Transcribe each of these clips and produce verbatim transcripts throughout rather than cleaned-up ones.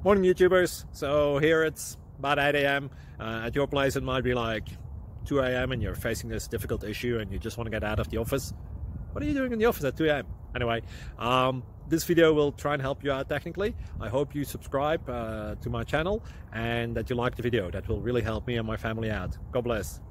Morning YouTubers. So here it's about eight A M Uh, at your place it might be like two A M and you're facing this difficult issue and you just want to get out of the office. What are you doing in the office at two A M? Anyway, um, this video will try and help you out technically. I hope you subscribe uh, to my channel and that you like the video. That will really help me and my family out. God bless.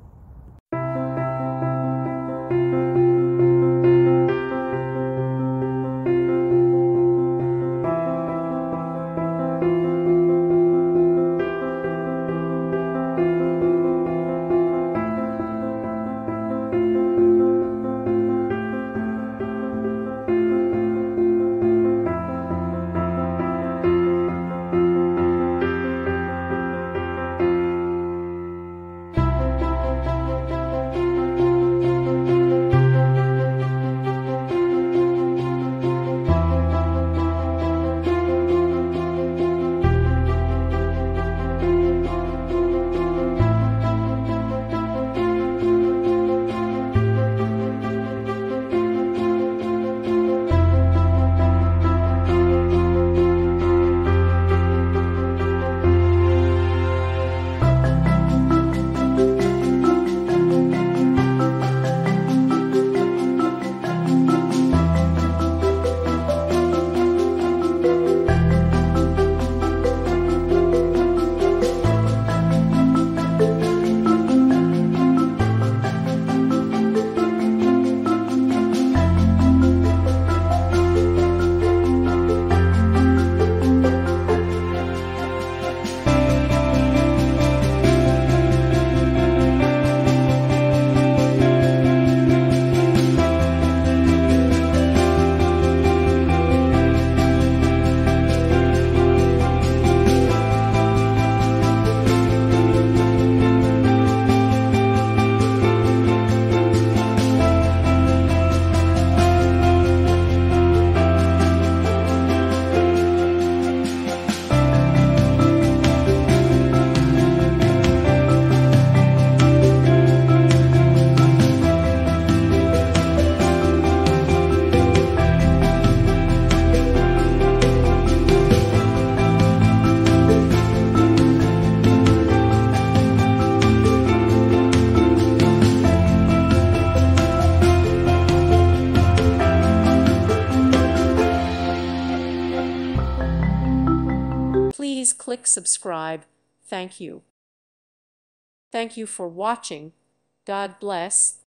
Please click subscribe. Thank you. Thank you for watching. God bless.